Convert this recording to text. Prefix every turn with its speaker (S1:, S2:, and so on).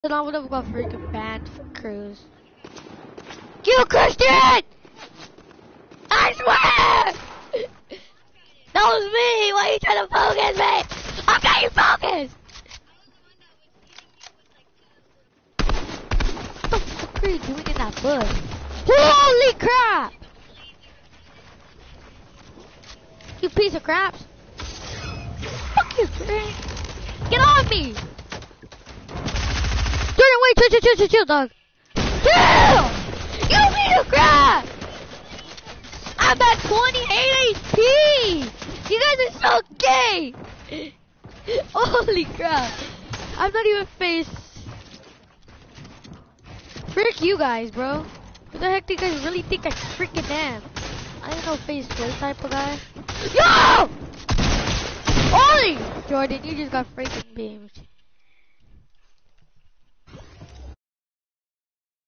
S1: Then I would have got freaking banned for Cruz. You Christian! I swear! That was me! Why are you trying to focus me? I'm getting focused! What the fuck are you doing in that bush? Holy crap! You piece of crap! Fuck you, Chris! Get on me! Jordan, wait, chill, dog. Chill! You piece of crap! I'm at 28 HP! You guys are so gay! Holy crap! I'm not even face. Frick you guys, bro. Who the heck do you guys really think I freaking am? I ain't no face play type of guy. Yo! Holy! Jordan, you just got freaking beamed.